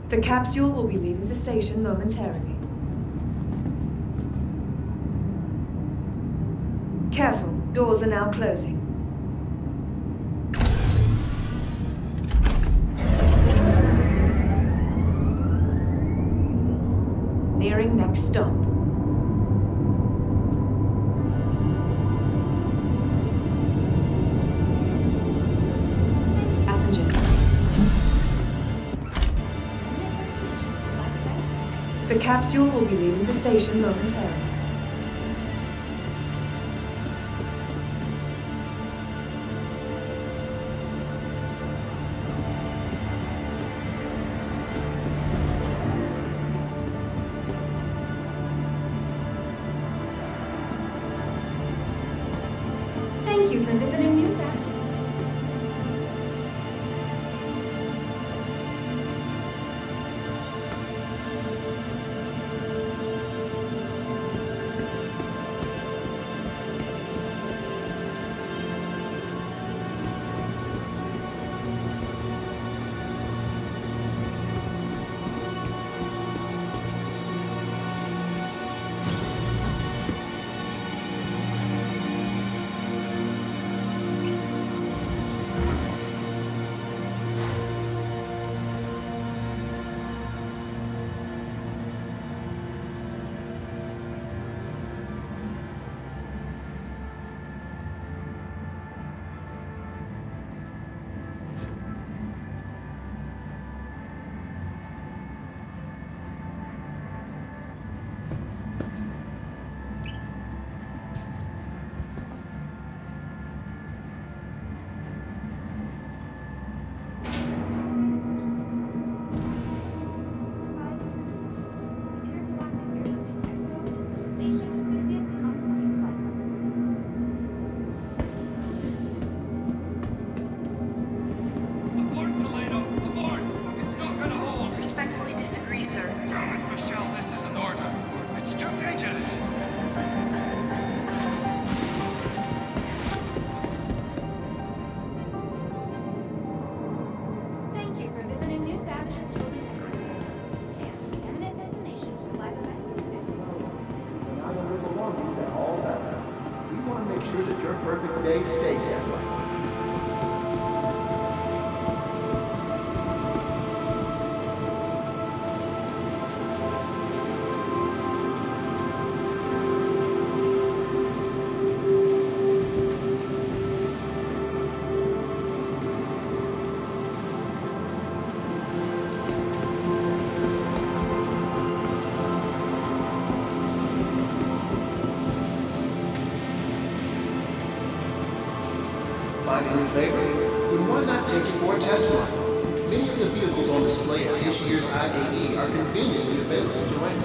The capsule will be leaving the station momentarily. Careful, doors are now closing. Nearing next stop. The capsule will be leaving the station momentarily. Thank you for visiting New Baptist. Perfect day stays that way. Find a new favorite? Then why not take it for a test run? Many of the vehicles on display at this year's IAE are conveniently available to rent.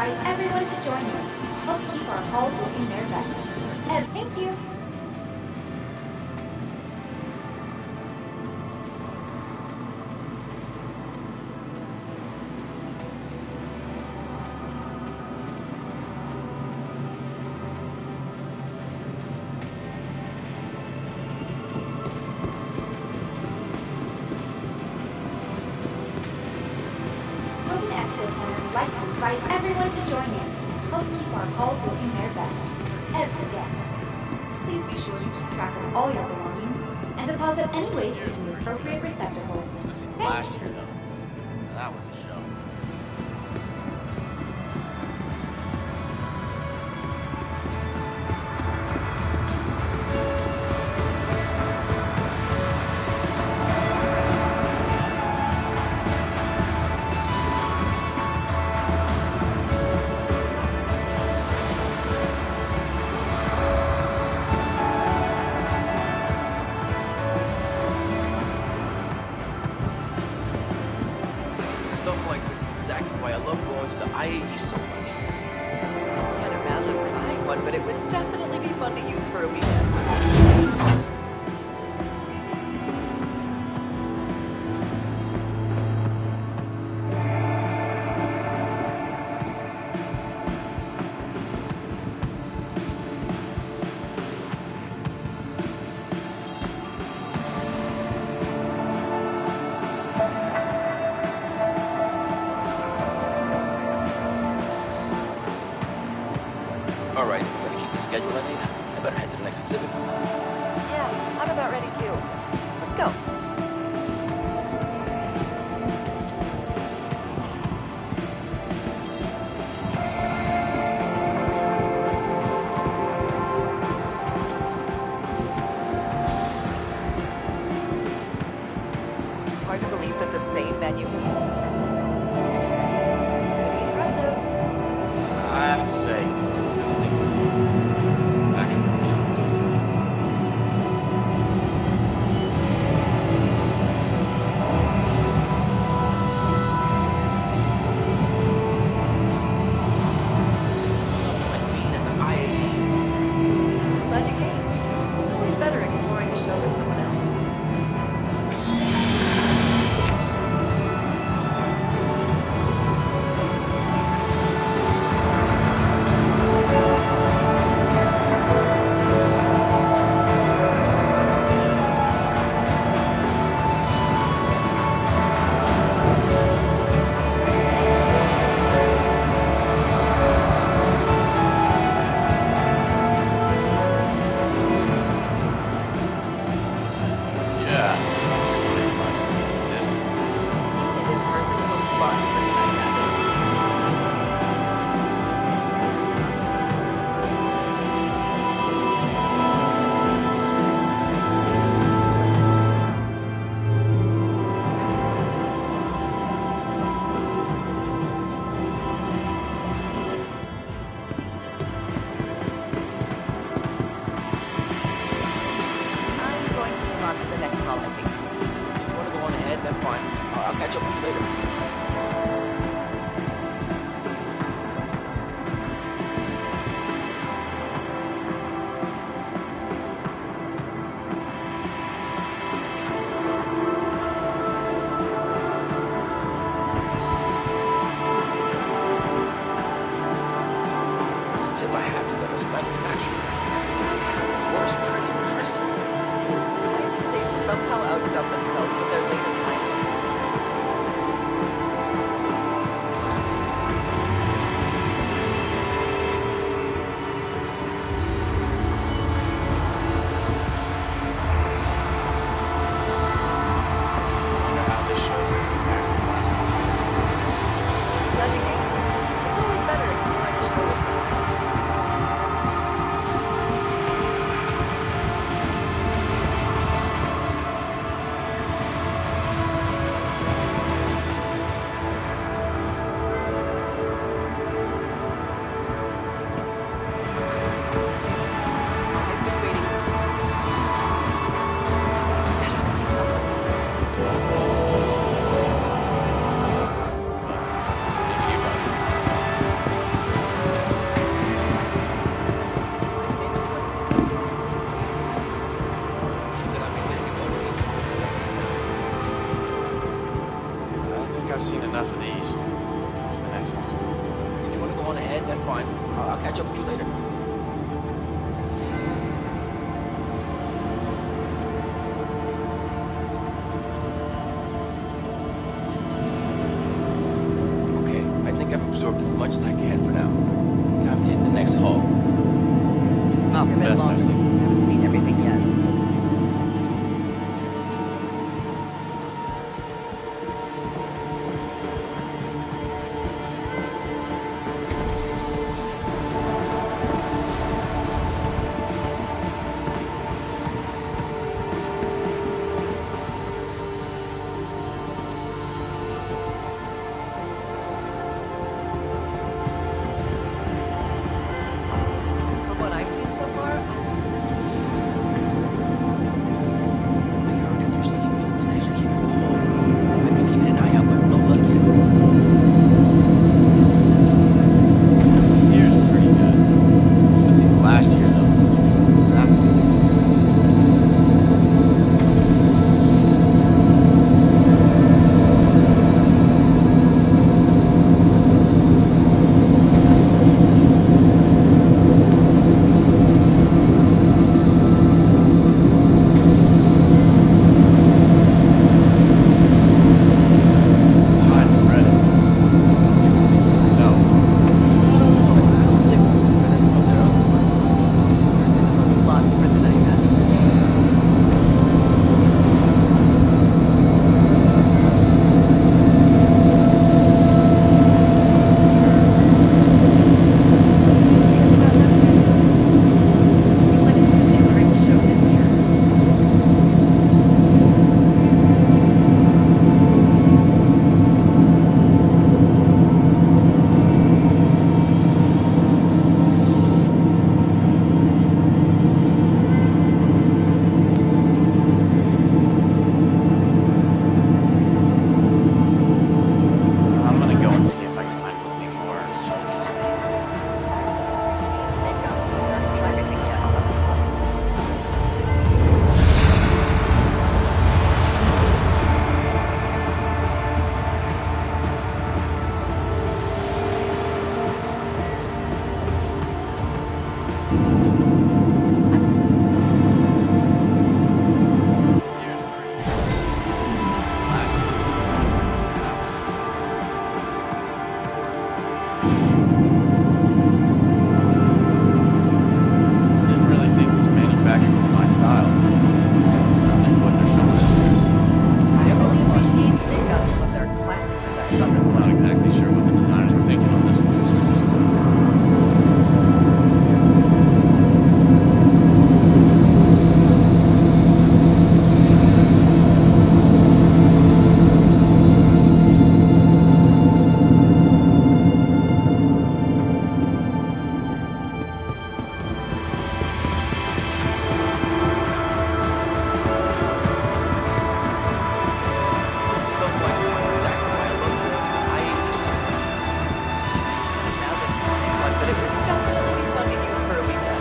invite everyone to join in. Help keep our halls looking their best. Thank you. I'd like to invite everyone to join in. Help keep our halls looking their best. Every guest. Please be sure to keep track of all your belongings and deposit any waste in the appropriate receptacles. Last Thanks. year, though. That was a show. Stuff like this is exactly why I love going to the IAE so much. I can't imagine buying one, but it would definitely be fun to use for a weekend. All right, if we're gonna keep the schedule I made, I better head to the next exhibit. Yeah, I'm about ready too. Let's go. Hard to believe that the same menu. Pretty impressive. I have to say, I can be honest. Not the best I've seen. I haven't seen everything yet. From what I've seen so far, I heard that their CEO was actually here the whole. I've been keeping an eye out, but no luck yet. This year's pretty good. Let's see, last year though. Hiding credits. So, I don't think it's as good as some of their other ones. It's a lot different than I imagined. Seems like it's gonna be a great show this year. I'm gonna go and see if I can find anything more interesting. Maybe I haven't seen everything yet. So I'm just like, This year's pretty good. Last year. Didn't really think this manufacturer was my style. I think what they're showing us here. I really appreciate they got some of their classic designs on this I'm not one. exactly sure what the designers were thinking on this one. Stuff like this is exactly why I love going to the IAE so much. Can't imagine buying one, but it would definitely be fun to use for a weekend.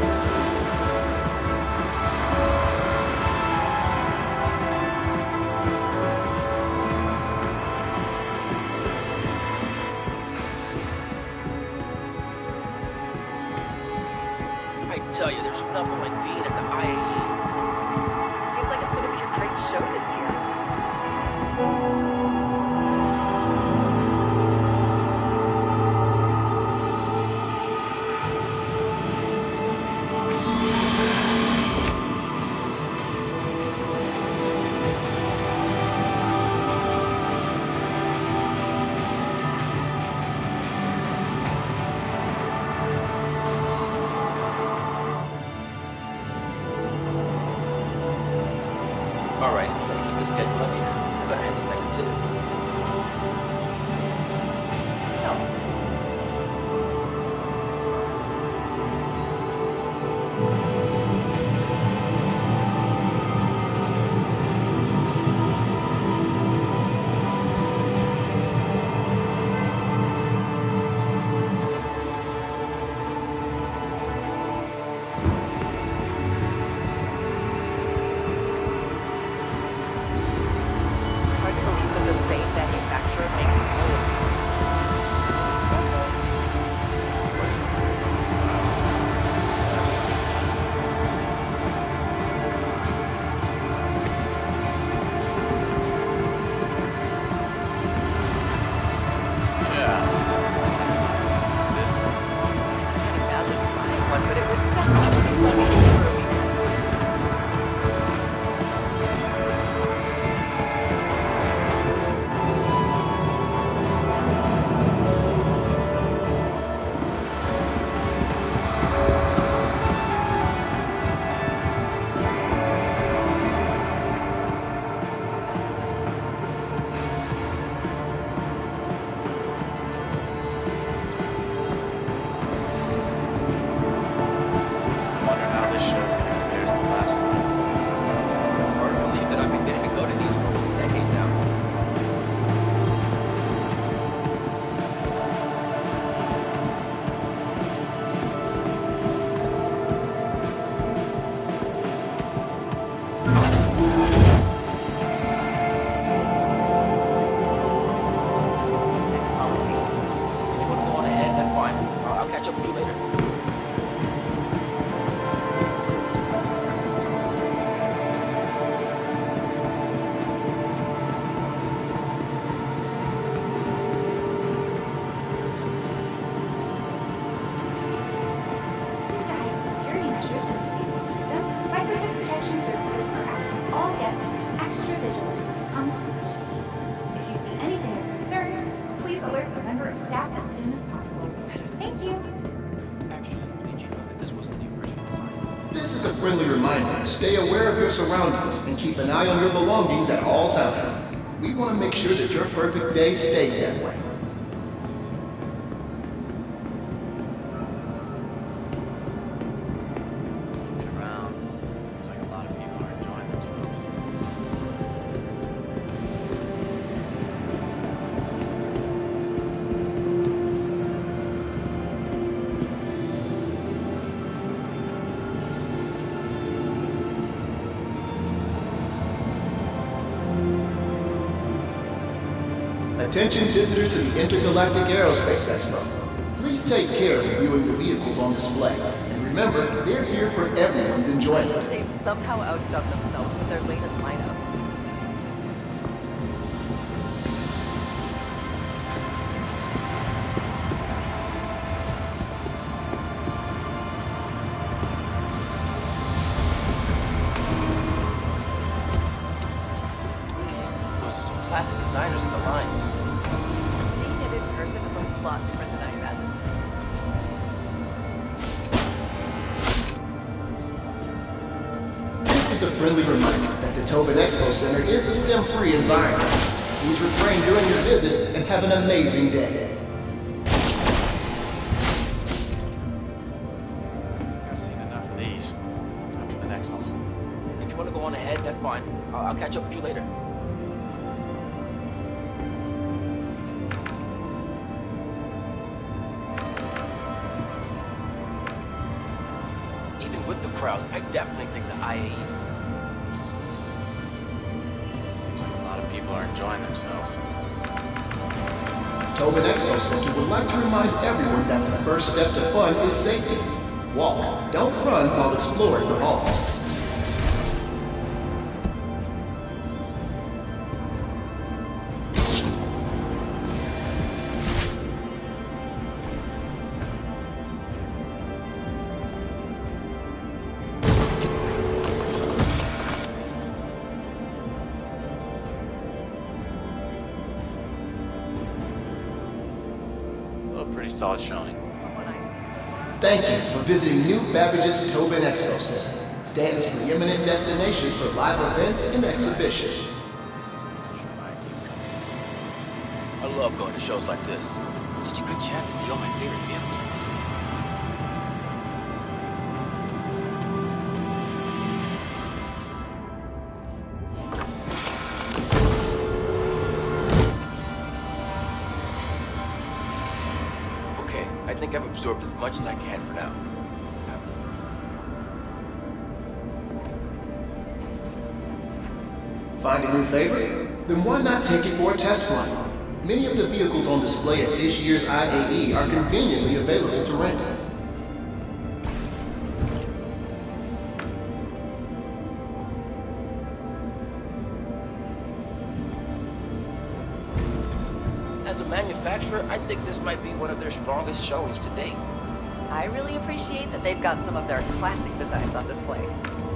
I tell you, there's nothing like being at the IAE. It seems like it's going to be a great show this year. Alright, if you're gonna keep the schedule, let me know. I'm gonna head to the next exhibit. Hard to believe that the same manufacturer makes all of these. Seems like something from my style. is a friendly reminder to stay aware of your surroundings and keep an eye on your belongings at all times. We want to make sure that your perfect day stays that way. Around. Seems like a lot of people are enjoying themselves. Attention visitors to the Intergalactic Aerospace Expo. Please take care of viewing the vehicles on display. And remember, they're here for everyone's enjoyment. They've somehow outdone themselves with their latest lineup. Some classic designers in the lines. Seeing it in person is a lot different than I imagined. This is a friendly reminder that the Tobin Expo Center is a STEM-free environment. Please refrain during your visit and have an amazing day. I've seen enough of these. Time for the next hall. If you want to go on ahead, that's fine. I'll catch up with you later. Even with the crowds, I definitely think the IAE. Seems like a lot of people are enjoying themselves. Tobin Expo Center would like to remind everyone that the first step to fun is safety. Walk, don't run while exploring the halls. Pretty solid showing. Thank you for visiting New Babbage's Tobin Expo Center, Stanton's preeminent destination for live events and exhibitions. I love going to shows like this. Such a good chance to see all my favorite vehicles. Okay, I think I've absorbed as much as I can for now. Find a new favorite? Then why not take it for a test flight? Many of the vehicles on display at this year's IAE are conveniently available to rent. As a manufacturer, I think this might be one of their strongest showings to date. I really appreciate that they've got some of their classic designs on display.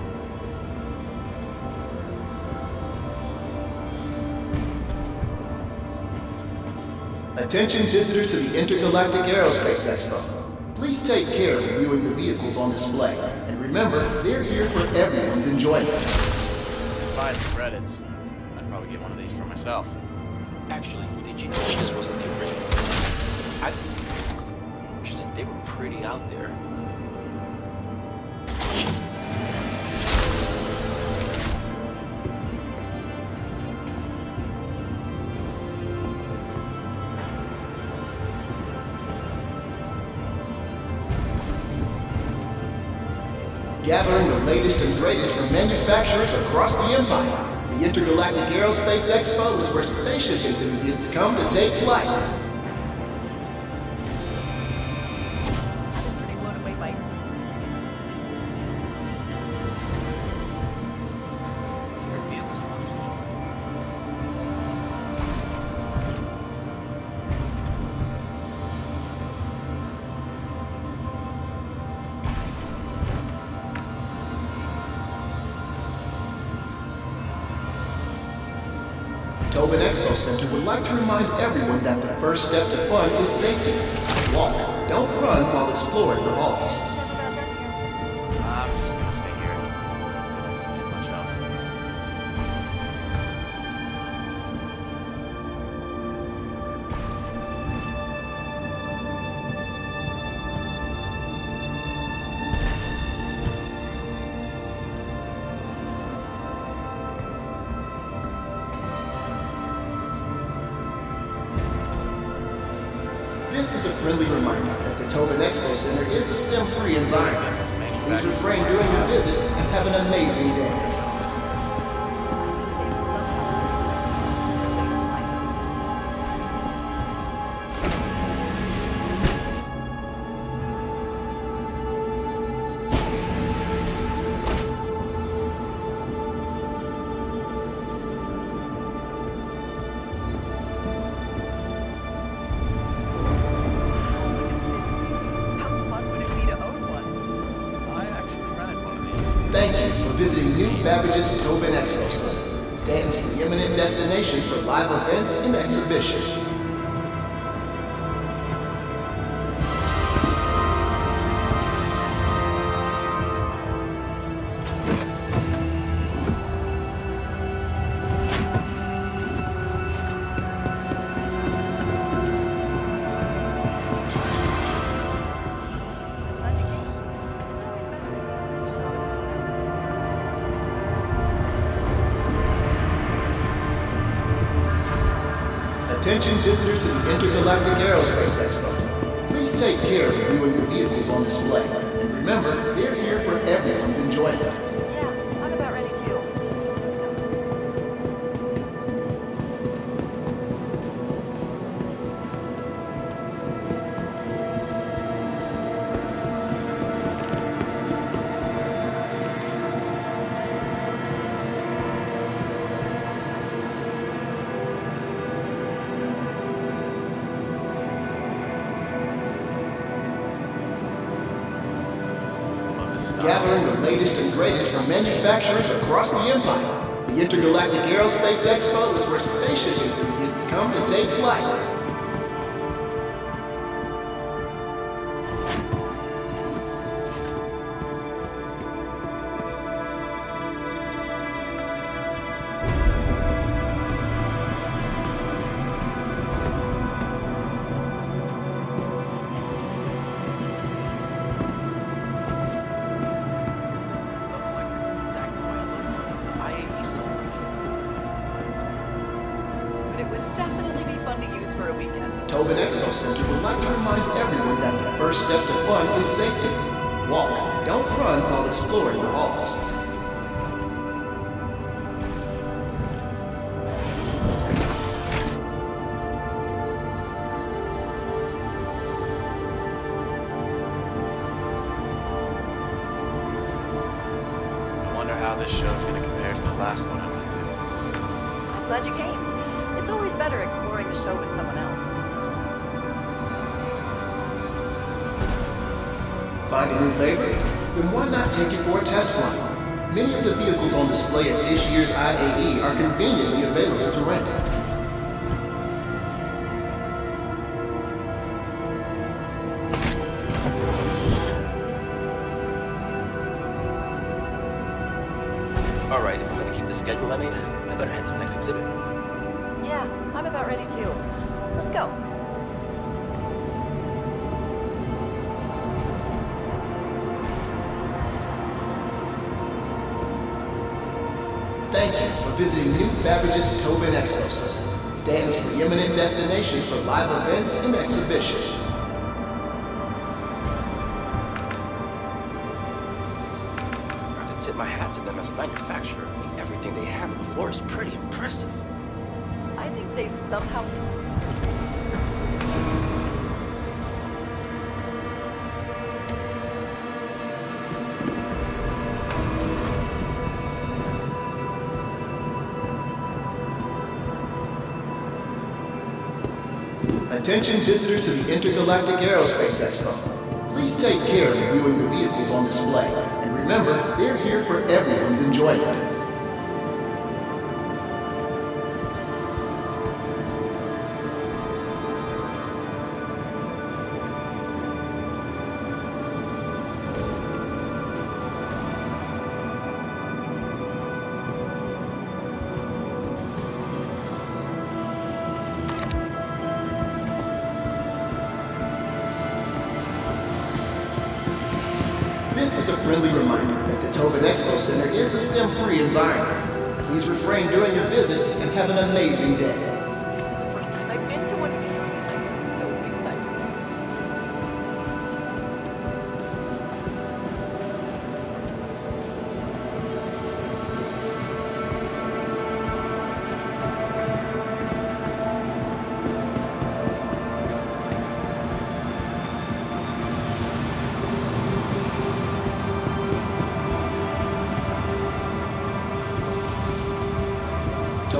Attention visitors to the Intergalactic Aerospace Expo. Please take care of viewing the vehicles on display. And remember, they're here for everyone's enjoyment. Buy the credits. I'd probably get one of these for myself. Actually, did you know this wasn't the original? I've seen pictures and they were pretty out there. Gathering the latest and greatest from manufacturers across the empire. The Intergalactic Aerospace Expo is where spaceship enthusiasts come to take flight. I've been pretty blown away by Your vehicles in one piece. Tobin Expo Center would like to remind everyone that the first step to fun is safety. Walk, don't run while exploring the halls. I'm just gonna stay here. friendly reminder that the Tobin Expo Center is a STEM-free environment. Please refrain during your visit and have an amazing day. Thank you for visiting New Babbage's Tobin Expo Center, Stanton's preeminent destination for live events and exhibitions. Attention visitors to the Intergalactic Aerospace Expo. Please take care of reviewing the vehicles on display. And remember, they're here for everyone's enjoyment. Yeah, I'm about ready too. Let's go. Gathering the latest and greatest from manufacturers across the empire, the Intergalactic Aerospace Expo is where spaceship enthusiasts come to take flight. Tobin Expo Center would like to remind everyone that the first step to fun is safety. Walk, don't run while exploring the halls. I wonder how this show's gonna compare to the last one I went to. I'm glad you came. It's always better exploring the show with someone else. Find a new favorite? Then why not take it for a test flight? Many of the vehicles on display at this year's IAE are conveniently available to rent. Alright, if I'm gonna keep the schedule I made, I better head to the next exhibit. Yeah, I'm about ready too. Let's go. Thank you for visiting New Babbage's Tobin Expo Center, Stanton's preeminent destination for live events and exhibitions. I have to tip my hat to them as a manufacturer. I mean, everything they have on the floor is pretty impressive. I think they've somehow... Attention visitors to the Intergalactic Aerospace Expo. Please take care of reviewing the vehicles on display. And remember, they're here for everyone's enjoyment. This is a friendly reminder that the Tobin Expo Center is a STEM-free environment. Please refrain during your visit and have an amazing day. This is the first time I've been to one of these. I'm so excited.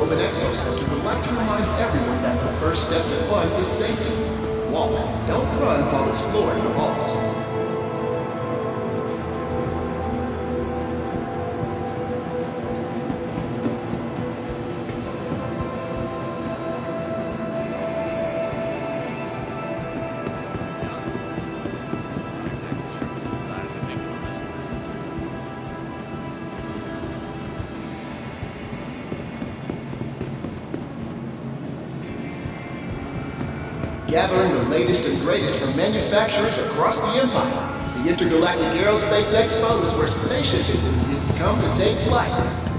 Tobin Expo Center would like to remind everyone that the first step to fun is safety. Walk, don't run while exploring the halls. Gathering the latest and greatest from manufacturers across the empire, the Intergalactic Aerospace Expo is where spaceship enthusiasts come to take flight.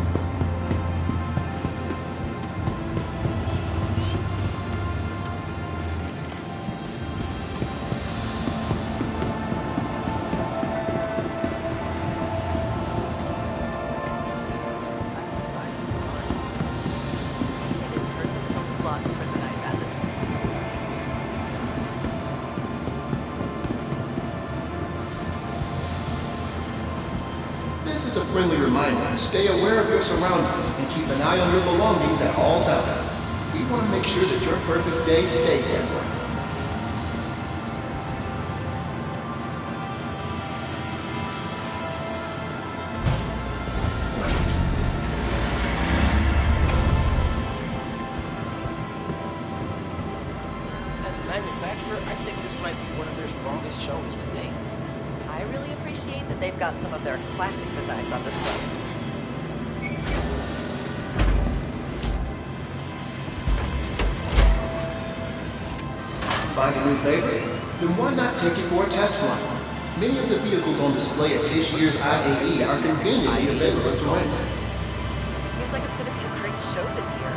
This is a friendly reminder to stay aware of your surroundings and keep an eye on your belongings at all times. We want to make sure that your perfect day stays that way. As a manufacturer, I think this might be one of their strongest showings to date. I really appreciate that they've got some of their classic designs on display. Find a new favorite? Then why not take it for a test flight? Many of the vehicles on display at this year's IAE are conveniently available to rent. Seems like it's going to be a great show this year.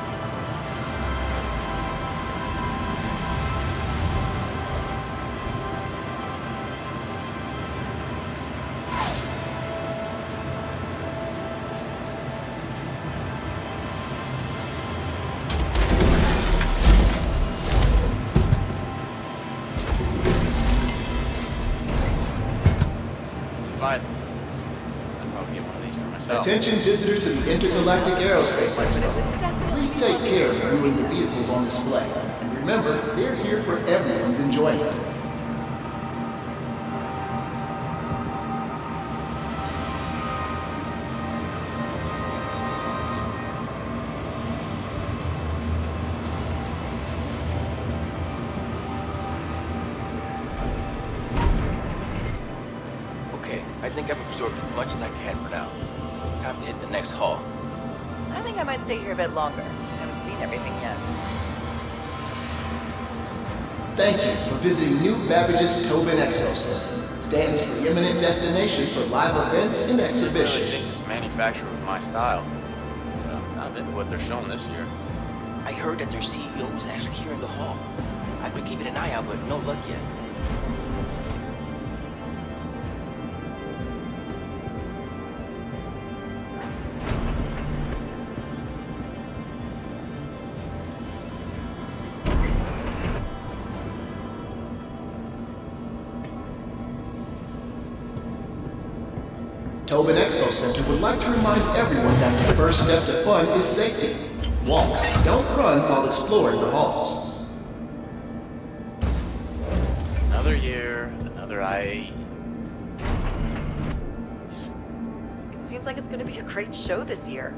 I'd probably get one of these for myself. Attention visitors to the Intergalactic Aerospace Expo. Please take care of viewing the vehicles on display. And remember, they're here for everyone's enjoyment. Okay, I think I've absorbed as much as I can for now. Time to hit the next hall. I think I might stay here a bit longer. Haven't seen everything yet. Thank you for visiting New Babbage's Tobin Expo Center. Stands preeminent destination for live events and I exhibitions. think it's manufactured with my style. Not into what they're showing this year. I heard that their CEO was actually here in the hall. I've been keeping an eye out, but no luck yet. Tobin Expo Center would like to remind everyone that the first step to fun is safety. Walk, don't run while exploring the halls. Another year, another IAE. It seems like it's going to be a great show this year.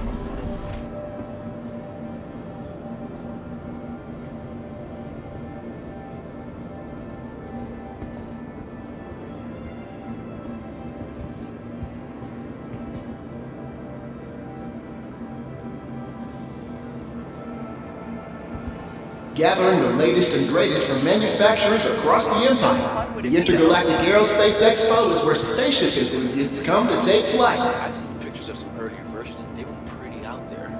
Gathering the latest and greatest from manufacturers across the empire, the Intergalactic Aerospace Expo is where spaceship enthusiasts come to take flight. I've seen pictures of some earlier versions and they were pretty out there.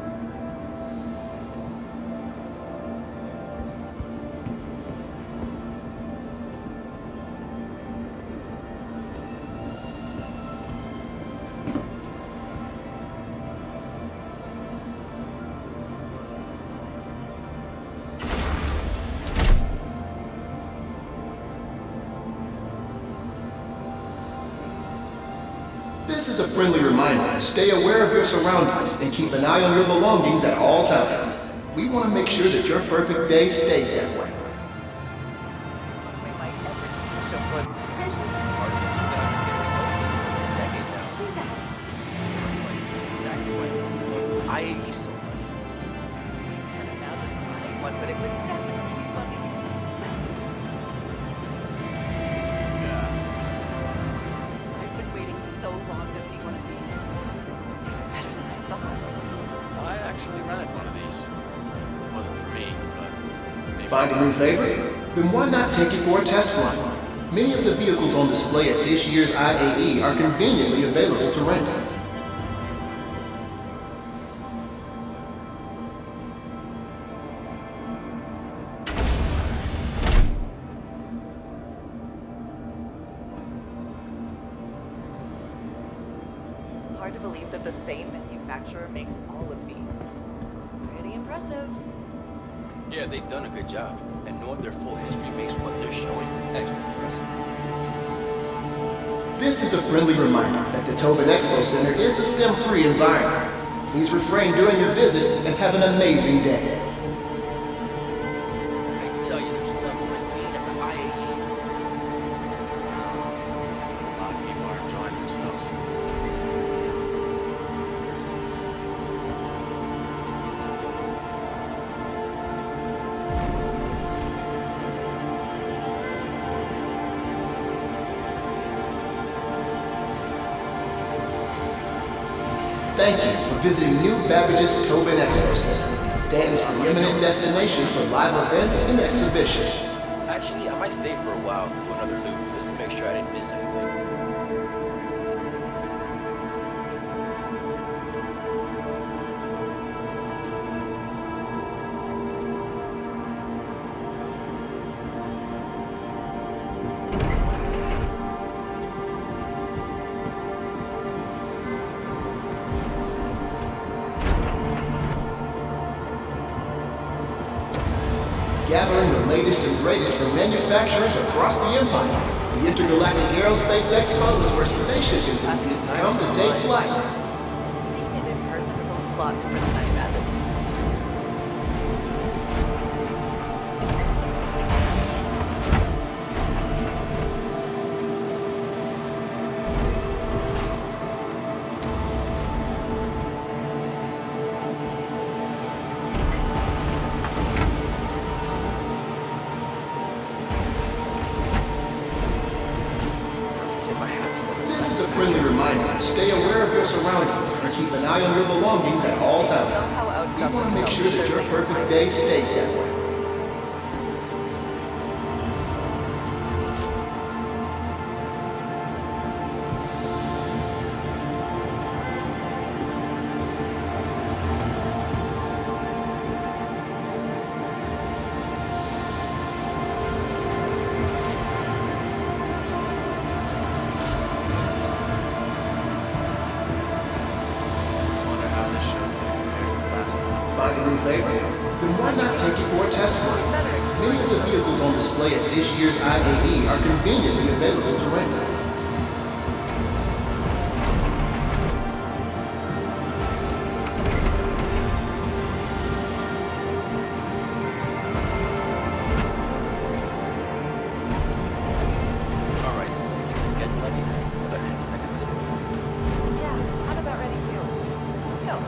This is a friendly reminder to stay aware of your surroundings and keep an eye on your belongings at all times. We want to make sure that your perfect day stays that way. We might ever show what Attention. exactly what IAE so was. Can't imagine buying one, but it would definitely be funny. I've been waiting so long to see one of these. It's even better than I thought. I actually rented one of these. It wasn't for me, but maybe. Find a new favorite? Then why not take it for a test run? Many of the vehicles on display at this year's IAE are conveniently available to rent. Hard to believe that the same manufacturer makes all of these. Pretty impressive. Yeah, they've done a good job. And knowing their full history makes what they're showing extra impressive. This is a friendly reminder that the Tobin Expo Center is a STEM-free environment. Please refrain during your visit and have an amazing day. I can tell you there's level and being at the IAE. A lot of people are enjoying themselves. Thank you for visiting New Babbage's Tobin Expo Center. Stan's preeminent destination for live events and exhibitions. Actually, I might stay for a while, do another loop, just to make sure I didn't miss anything. Gathering the latest and greatest from manufacturers across the empire, the Intergalactic Aerospace Expo is where spaceship enthusiasts come to take flight. Seeing it in person is a lot different than I imagined. This is a friendly reminder to stay aware of your surroundings and keep an eye on your belongings at all times. We want to make sure that your perfect day stays that way. Wonder how this show's going to compare to the last one. Find a new favorite? Then why not take it for a test run? Many of the vehicles on display at this year's IAE are conveniently available to rent. Alright, get the schedule I need. I better head to next exhibit. Yeah, I'm about ready too. Let's go.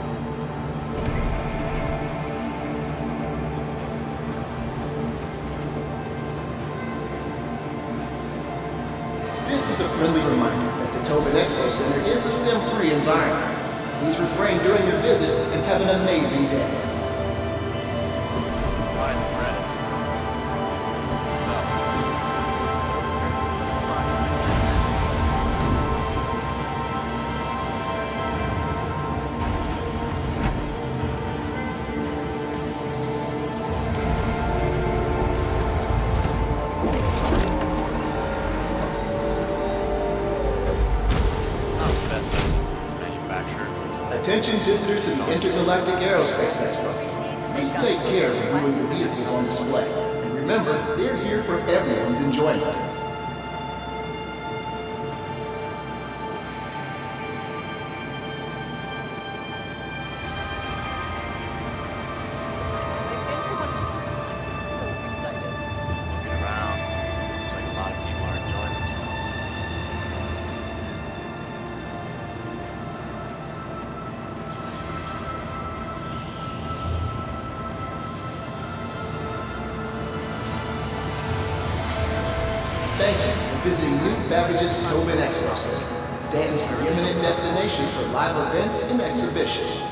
This is a friendly reminder that the Tobin Expo Center is a STEM-free environment. Please refrain during your visit and have an amazing day. Buy the credits. Attention visitors to the Intergalactic Aerospace Expo. Please take care of reviewing the vehicles on display. And remember, they're here for everyone's enjoyment. Babbage's Tobin Expo Center. Stands for eminent destination for live events and exhibitions.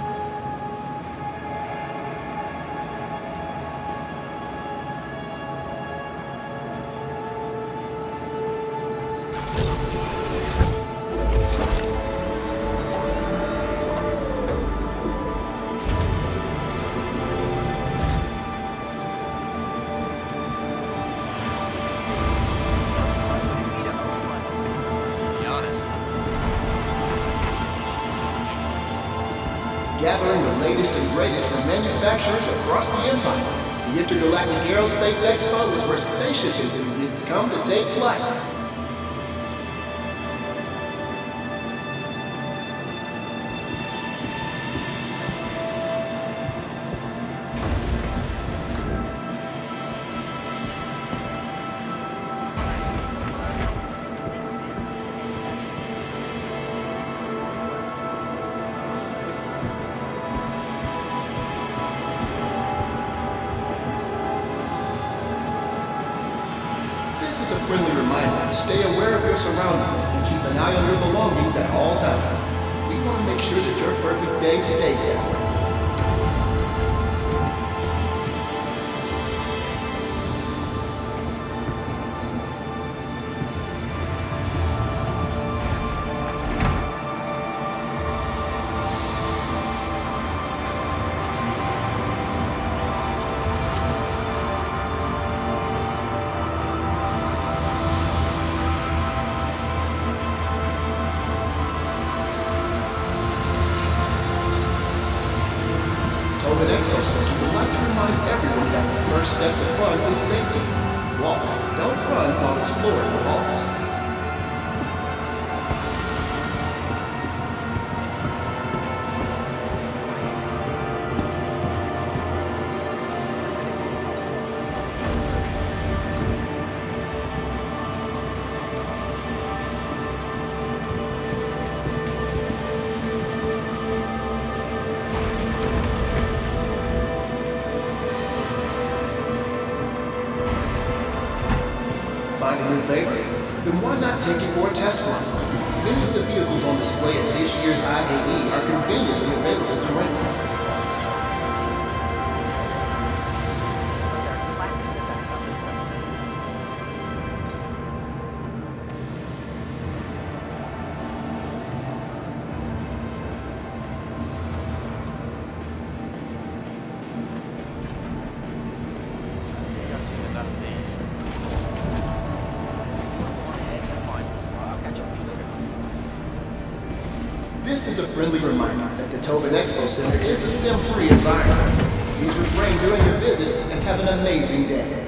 Gathering the latest and greatest from manufacturers across the empire, the Intergalactic Aerospace Expo is where spaceship enthusiasts come to take flight. This is a friendly reminder to stay aware of your surroundings and keep an eye on your belongings at all times. We want to make sure that your perfect day stays that way. Tobin Expo Center would like to remind everyone that the first step to fun is safety. Walk, don't run while exploring the halls. Find a new favorite? Then why not take it for a test run? Many of the vehicles on display at this year's IAE are conveniently available to rent. I've seen enough of these. This is a friendly reminder that the Tobin Expo Center is a STEM-free environment. Please refrain during your visit and have an amazing day.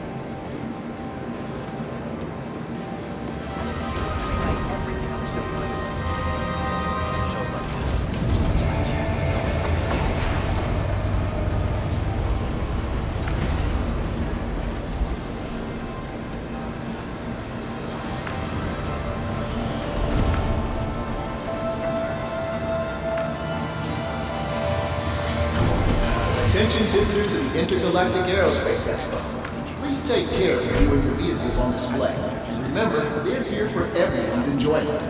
Attention visitors to the Intergalactic Aerospace Expo. Please take care of viewing the vehicles on display. And remember, they're here for everyone's enjoyment.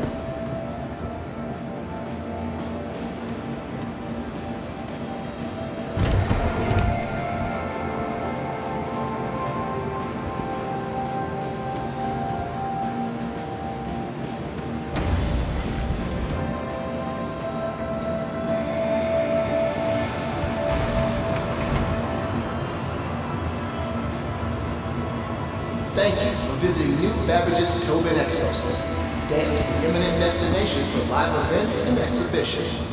Thank you for visiting New Babbage's Tobin Expo Center. Stands for the eminent destination for live events and exhibitions.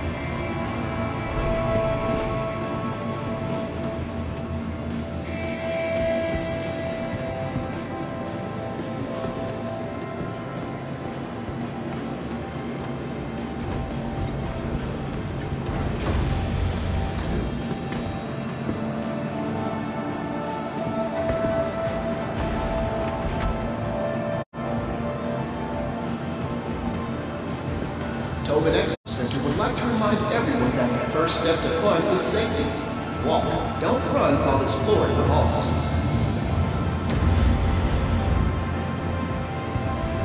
Tobin Expo Center would like to remind everyone that the first step to fun is safety. Walk, don't run while exploring the halls.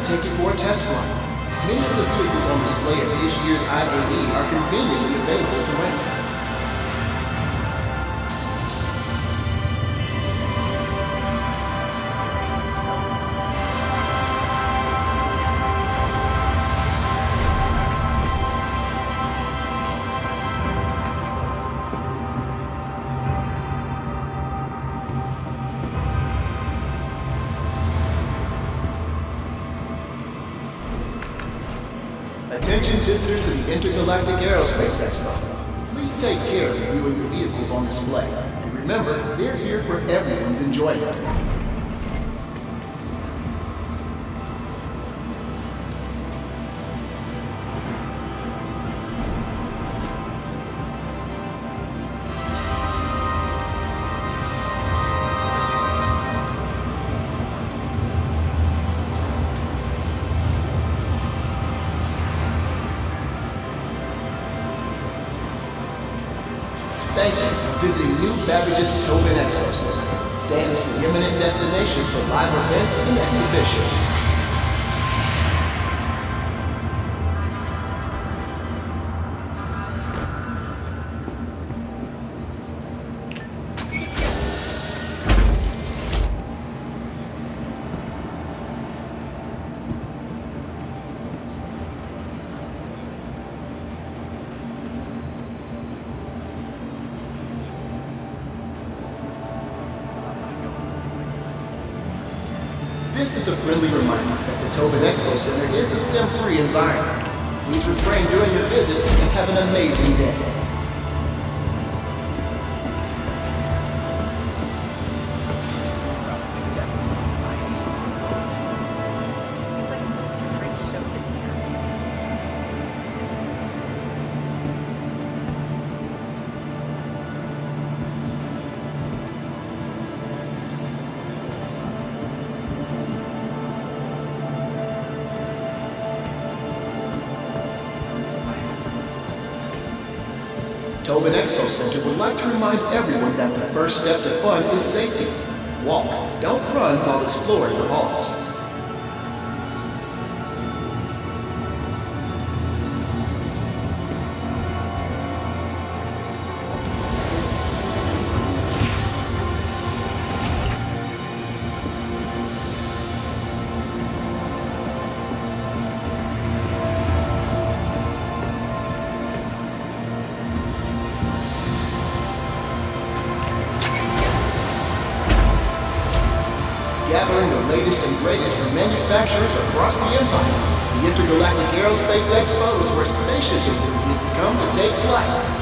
take it for a test flight. Many of the vehicles on display at this year's IAE are conveniently available to rent. Attention visitors to the Intergalactic Aerospace Expo. Please take care of viewing the vehicles on display. And remember, they're here for everyone's enjoyment. Thank you for visiting New Babbage's Tobin Expo Center. Stands preeminent destination for live events and exhibitions. This is a friendly reminder that the Tobin Expo Center is a STEM-free environment. Please refrain during your visit and have an amazing day. Tobin Expo Center would like to remind everyone that the first step to fun is safety. Walk, don't run while exploring the halls. Gathering the latest and greatest from manufacturers across the empire. The Intergalactic Aerospace Expo is where spaceship enthusiasts come to take flight.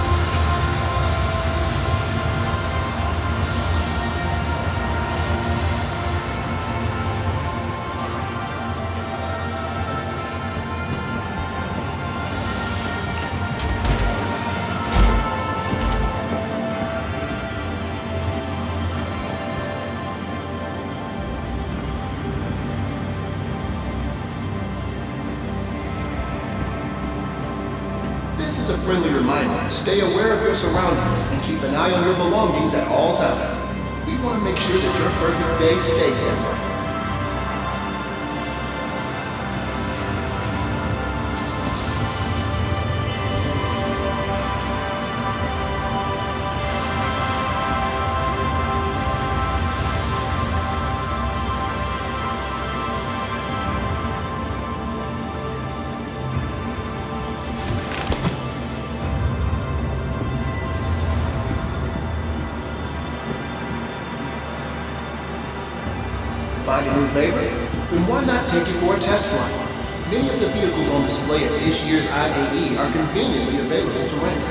This is a friendly reminder to stay aware of your surroundings and keep an eye on your belongings at all times. We want to make sure that your perfect day stays that way. Find a new favorite? Then why not take it for a test flight? Many of the vehicles on display at this year's IAE are conveniently available to rent.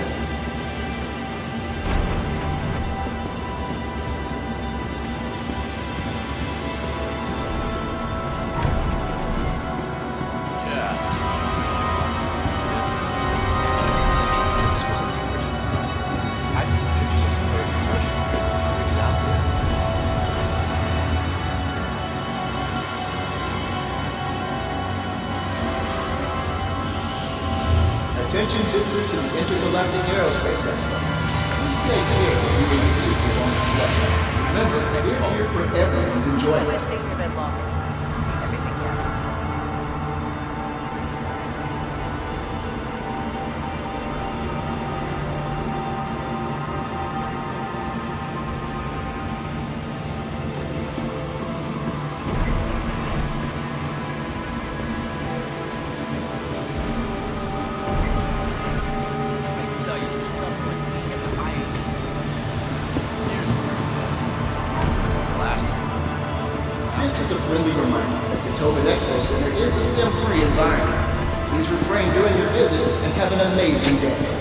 Attention visitors to the Intergalactic Aerospace Expo. Please take care of viewing the vehicles on display. Remember, we're here for everyone's enjoyment. It's taking a bit longer. Everything yet. Please refrain during your visit and have an amazing day.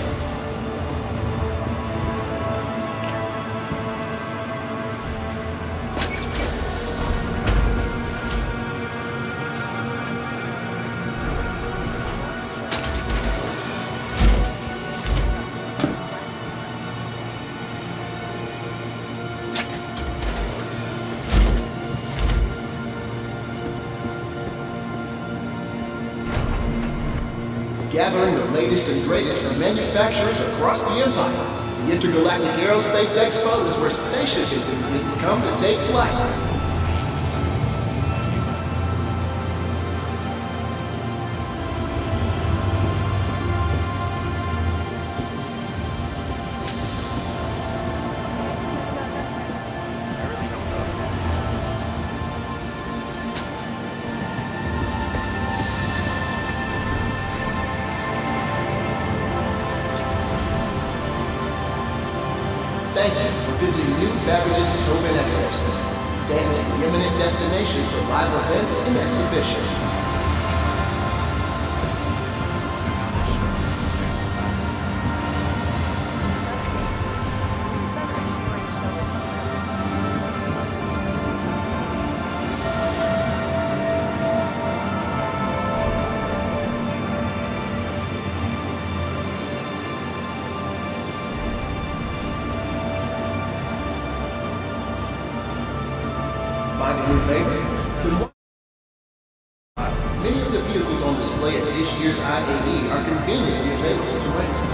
Gathering the latest and greatest from manufacturers across the empire, the Intergalactic Aerospace Expo is where spaceship enthusiasts come to take flight. Thank you for visiting New Babbage's Tobin Expo Center. Stands the eminent destination for live events and exhibitions. Find a new favorite? Then many of the vehicles on display at this year's IAE are conveniently available to rent.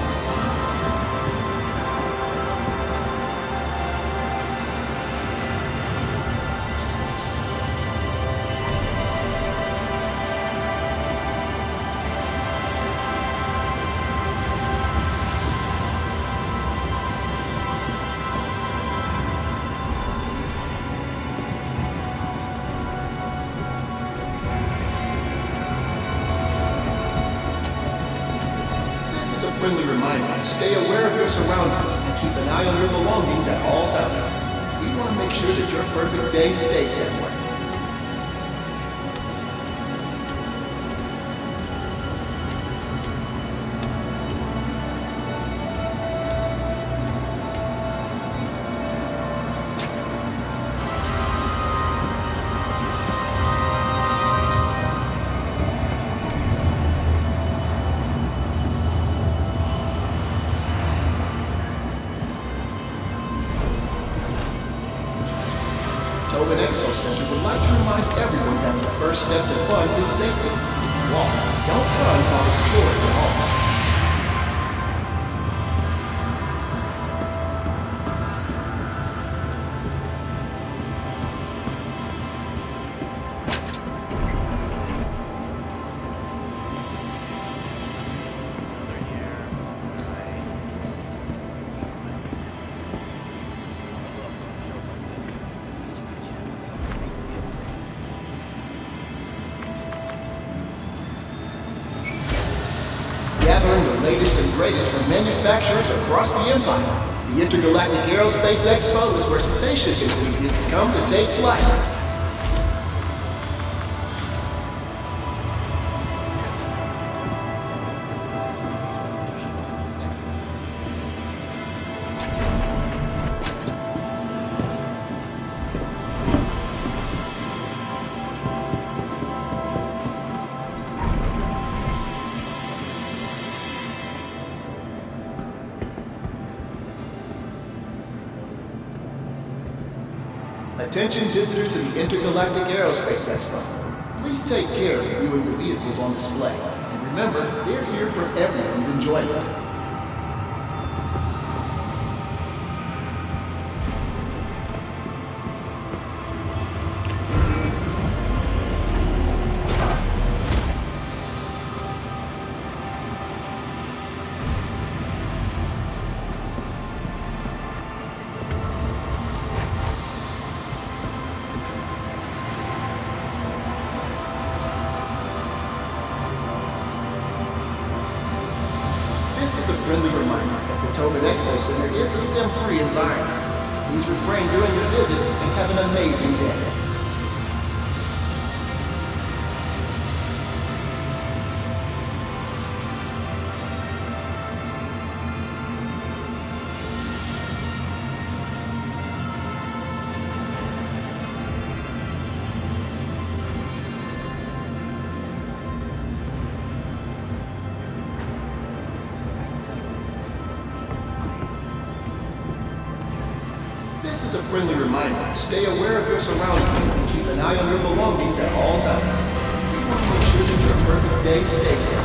Friendly reminder, stay aware of your surroundings and keep an eye on your belongings at all times. We want to make sure that your perfect day stays that way. Tobin Expo Center would like to remind everyone that the first step to fun is safety. Walk, don't run while exploring the halls. Gathering the latest and greatest from manufacturers across the empire, the Intergalactic Aerospace Expo is where spaceship enthusiasts come to take flight. Attention visitors to the Intergalactic Aerospace Expo. Please take care of viewing the vehicles on display. And remember, they're here for everyone's enjoyment. This is a friendly reminder that the Tobin Expo Center is a STEM-free environment. Please refrain during your visit and have an amazing day. is a friendly reminder. Stay aware of your surroundings and keep an eye on your belongings at all times. We want to make sure that your perfect day stays there.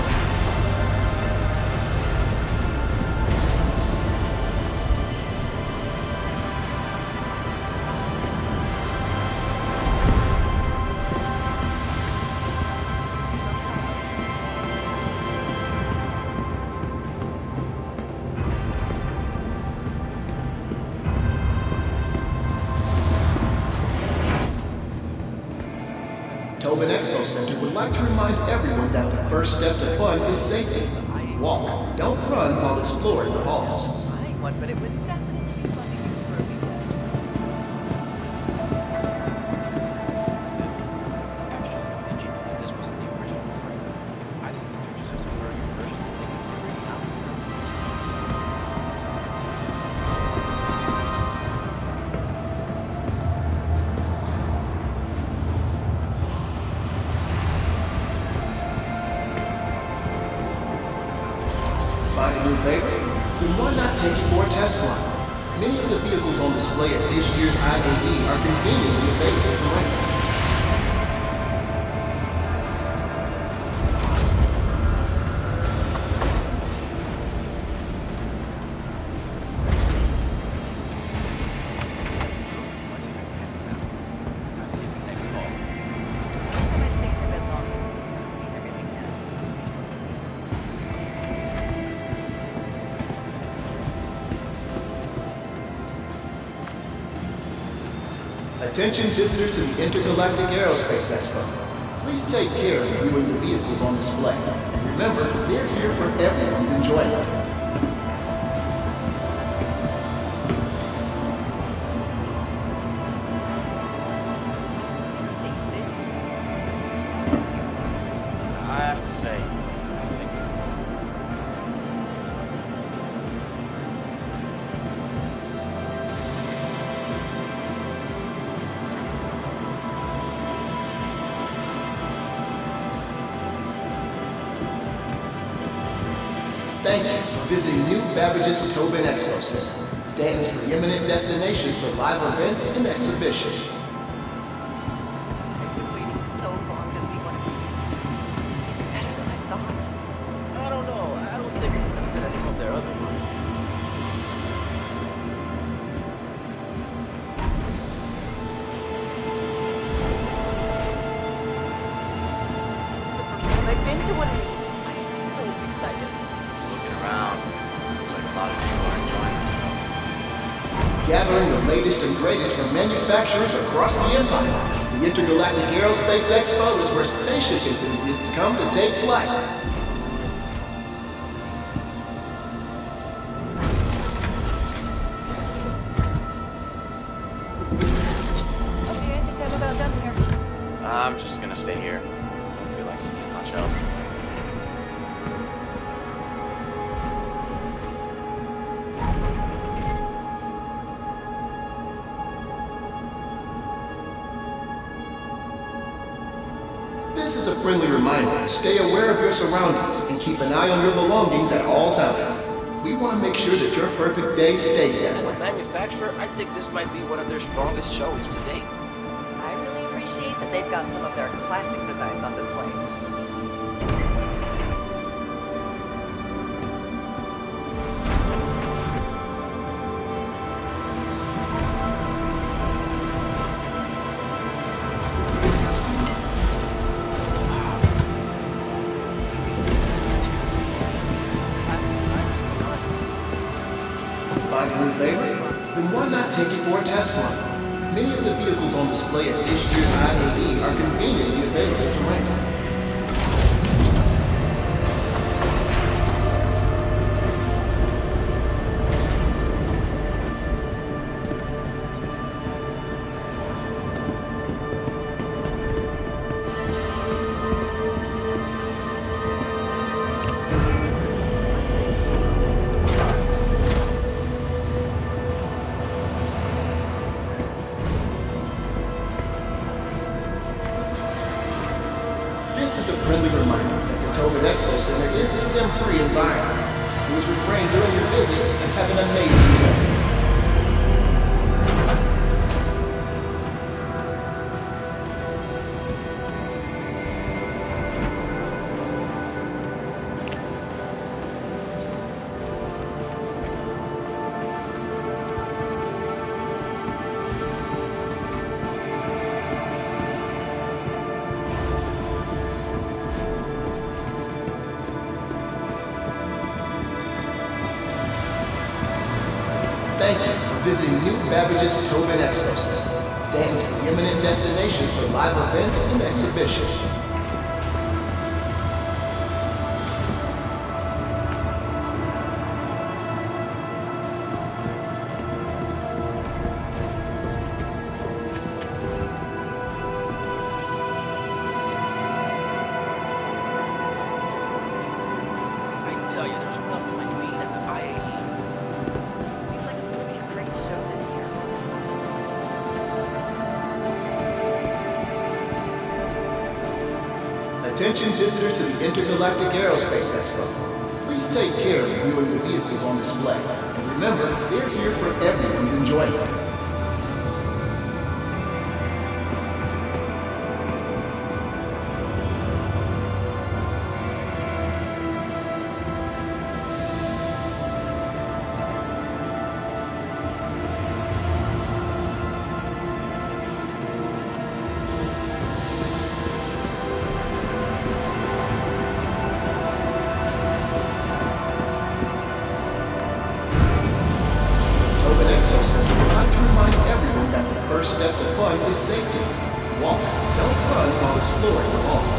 Tobin Expo Center would like to remind everyone that the first step to fun is safety. Walk, don't run while exploring the halls. Buying one, but it would definitely be fun to use for a weekend. Did you know that this wasn't the original design? I took the pictures of some earlier versions and they were pretty out. Find a new favorite? Then why not take it for a test run? Many of the vehicles on display at this year's IAE are conveniently available to rent. Attention visitors to the Intergalactic Aerospace Expo. Please take care of viewing the vehicles on display. And remember, they're here for everyone's enjoyment. I have to say, I think Thank you for visiting New Babbage's Tobin Expo Center, Stanton's preeminent destination for live events and exhibitions. I've been waiting so long to see one of these. Better than I thought. I don't know. I don't think it's as good as some of their other ones. This is the first time I've been to one of these. I'm so excited. looking around, seems like a lot of people are enjoying themselves. Gathering the latest and greatest from manufacturers across the empire, the Intergalactic Aerospace Expo is where spaceship enthusiasts come to take flight. Okay, I think I'm about done here. I'm just gonna stay here. I don't feel like seeing much else. This is a friendly reminder to stay aware of your surroundings and keep an eye on your belongings at all times. We want to make sure that your perfect day stays that As a way. manufacturer, I think this might be one of their strongest showings to date. I really appreciate that they've got some of their classic designs on display. Find a new favorite? Then why not take it for a test run? Many of the vehicles on display at this year's IAE are conveniently available to rent. This is a friendly reminder that the Tobin Expo Center is a STEM-free environment. Please refrain during your visit and have an amazing day. Thank you for visiting New Babbage's Tobin Expo Center. Stands the imminent destination for live events and exhibitions. I tell you, there's nothing like being at the IAE. Seems like it's gonna be a great show this year. Attention visitors to the Intergalactic Aerospace Expo. Please take care of viewing the vehicles on display. And remember, they're here for everyone's enjoyment. Tobin Expo Center would like to remind everyone that the first step to fun is safety. Walk, don't run while exploring the halls.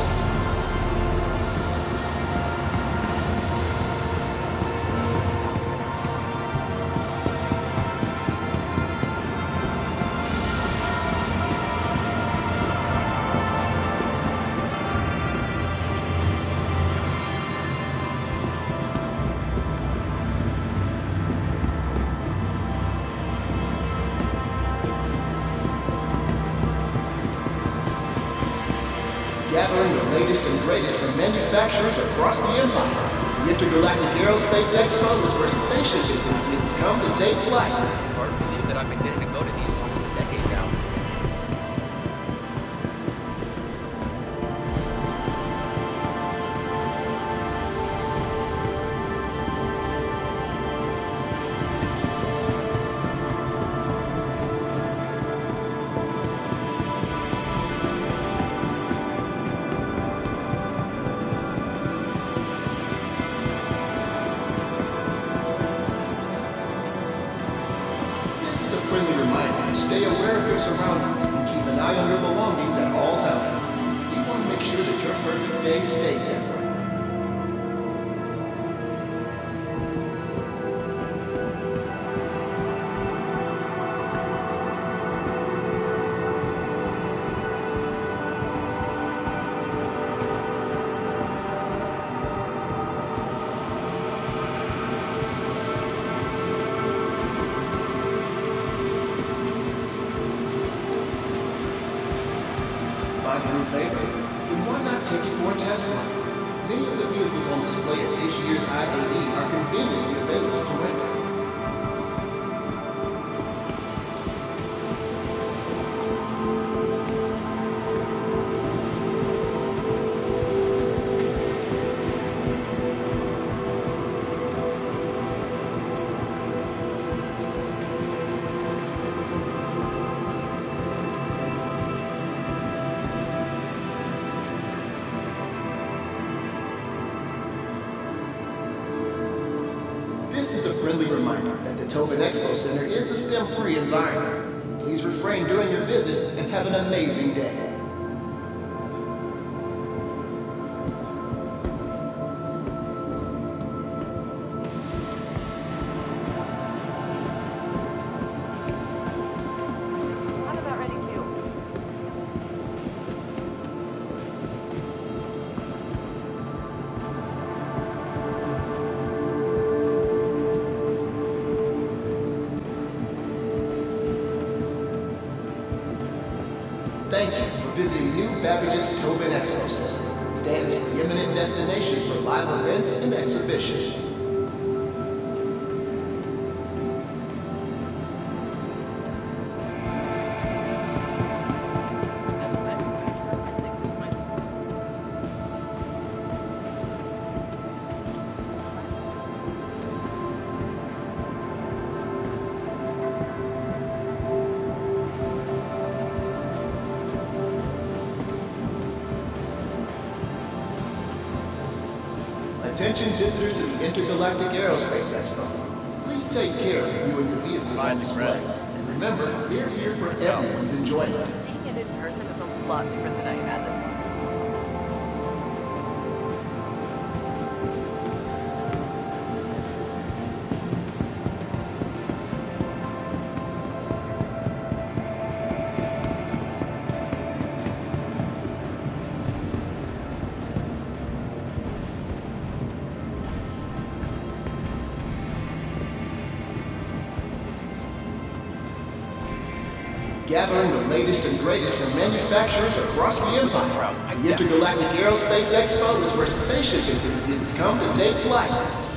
Gathering the latest and greatest from manufacturers across the empire. The Intergalactic Aerospace Expo is where spaceship enthusiasts come to take flight. Hard to believe that I've been getting to go to these for almost a decade now. This is a friendly reminder to stay aware of your surroundings and keep an eye on your belongings at all times. We want to make sure that your perfect day stays that way. Find a new favorite? Then why not take it for a test ride? Many of the vehicles on display at this year's IAE are conveniently available to rent. This is a friendly reminder that the Tobin Expo Center is a STEM-free environment. Please refrain during your visit and have an amazing day. I'm about ready too. Thank you for visiting New Babbage's Tobin Expo Center. Stands the imminent destination for live events and exhibitions. As a manufacturer, I think this might Attention visitors to the Intergalactic Aerospace Expo. Please take care of viewing the vehicles on display. And remember, they're here for everyone's enjoyment. Seeing it in person is a lot different than I imagined. Gathering the latest and greatest from manufacturers across the empire. The Intergalactic Aerospace Expo is where spaceship enthusiasts come to take flight.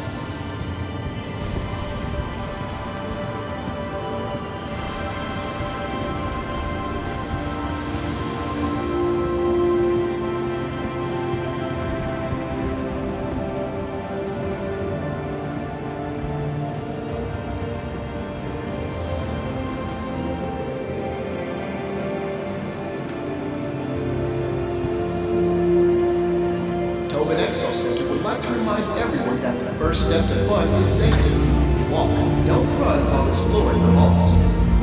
Expo Center would like to remind everyone that the first step to fun is safety. Walk, don't run while exploring the halls.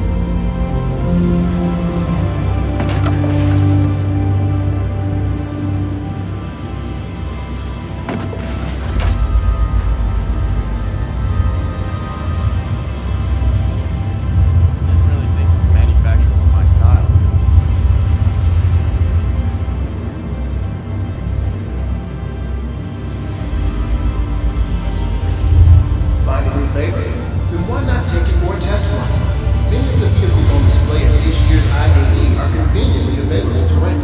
Then why not take it for a test flight? Many of the vehicles on display at this year's IAE are conveniently available to rent.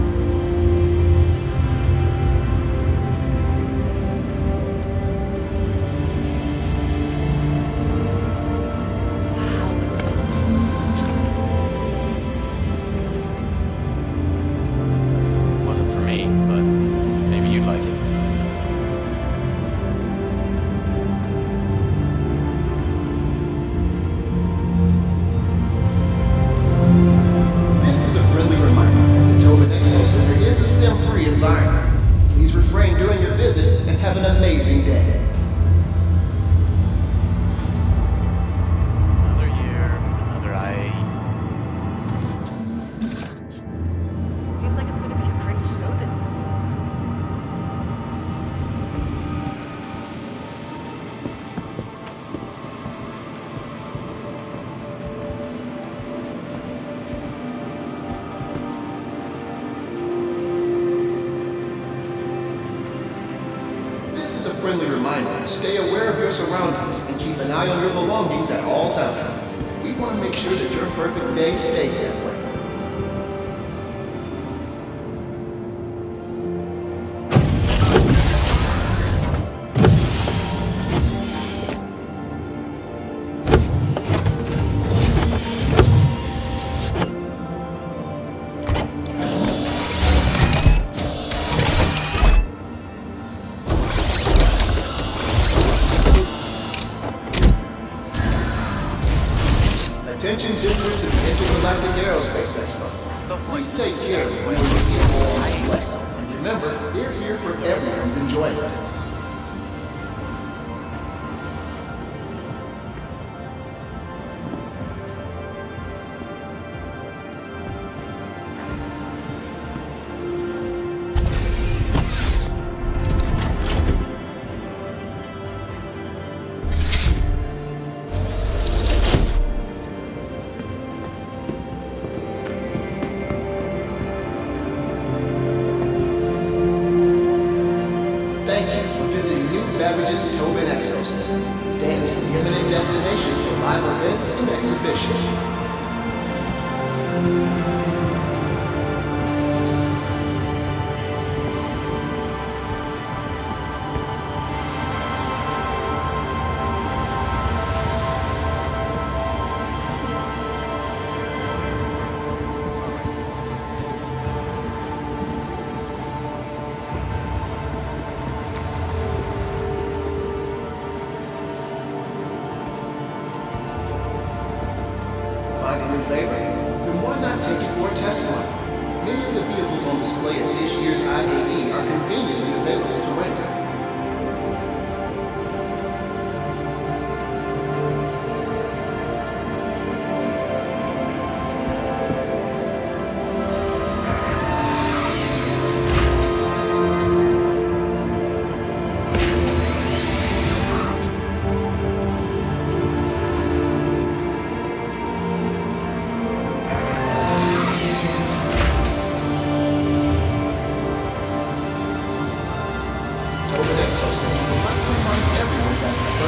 Wasn't for me, but maybe you'd like it. STEM-free environment. Please refrain during your visit and have an amazing day. Another year, another IAE. Seems like it's gonna be a great show this. A friendly reminder to stay aware of your surroundings and keep an eye on your belongings at all times. We want to make sure that your perfect day stays that way. Attention visitors to the Intergalactic Aerospace Expo. Please take care of when you vehicle on display. And remember, they're here for everyone's enjoyment. Thank you for visiting New Babbage's Tobin Expo Center. Stands for the imminent destination for live events and exhibitions. Find a new favorite? Then why not take it for a test flight? Many of the vehicles on display at this year's IAE are conveniently available to rent.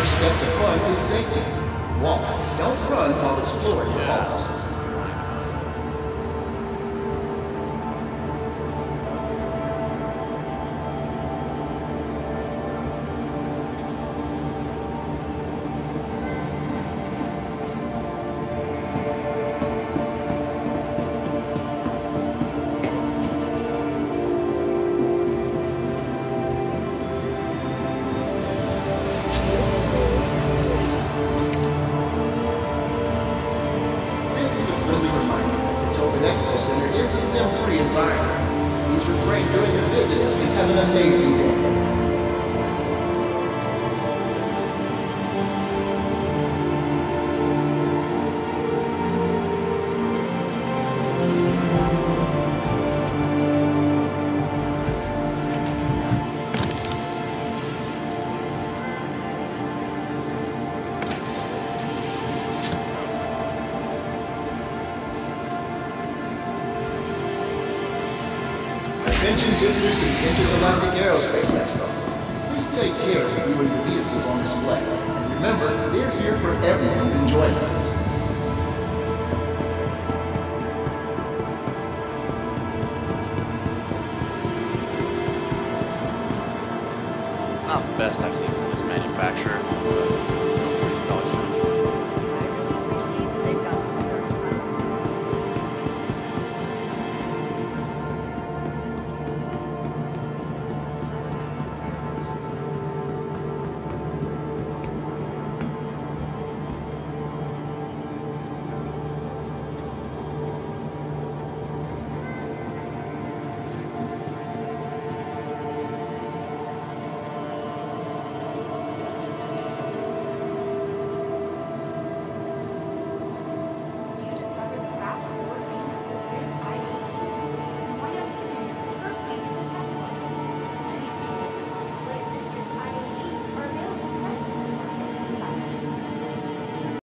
first step to fun is safety. Walk, don't run while exploring the halls. Attention visitors to the Intergalactic Aerospace Expo. Please take care of viewing the vehicles on display. And remember, they're here for everyone's enjoyment. It's not the best I've seen from this manufacturer, but pretty solid show.